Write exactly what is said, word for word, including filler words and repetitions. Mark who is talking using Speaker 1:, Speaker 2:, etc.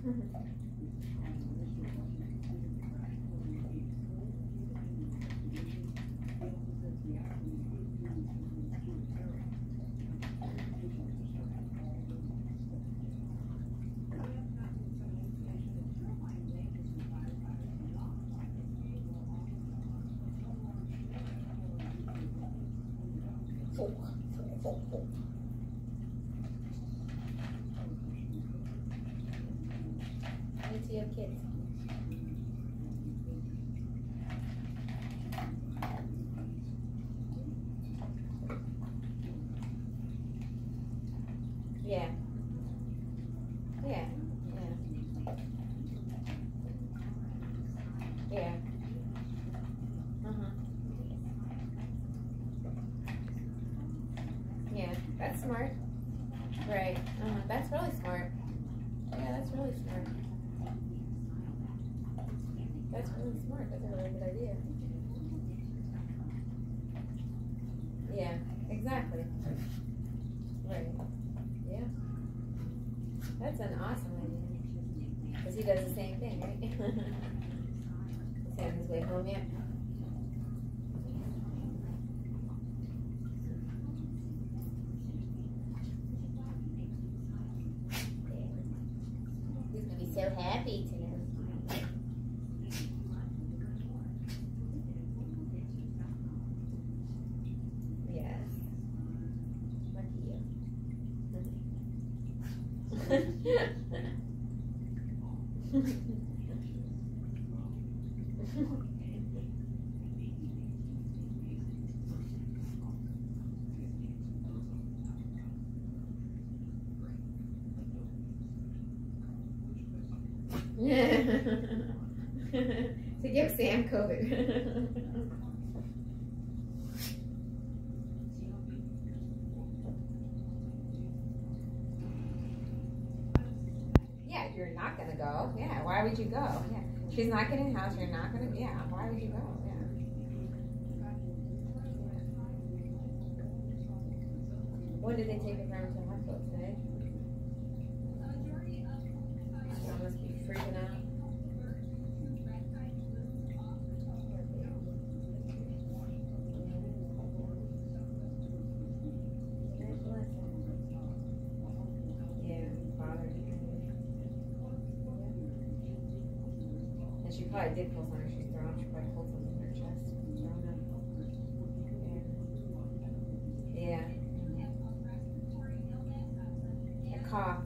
Speaker 1: Four, four, four, four. Wait till you have kids. Yeah. Yeah. Yeah. Yeah. Uh-huh. Yeah, that's smart. Right. Uh-huh. That's really smart. Yeah, that's really smart. That's really smart. That's a really good idea. Yeah, exactly. Right. Yeah. That's an awesome idea. Because he does the same thing, right? Is he on his way home yet? He's going to be so happy today. Yes. Lucky you. To give Sam COVID. Yeah, you're not gonna go. Yeah, why would you go? Yeah, she's not getting a house. You're not gonna. Yeah, why would you go? Yeah. When did they take her from to the hospital today? She must be freaking out. She probably did pull something. She's thrown. She probably pulled something in her chest. Thrown up. Yeah. Yeah. A cough.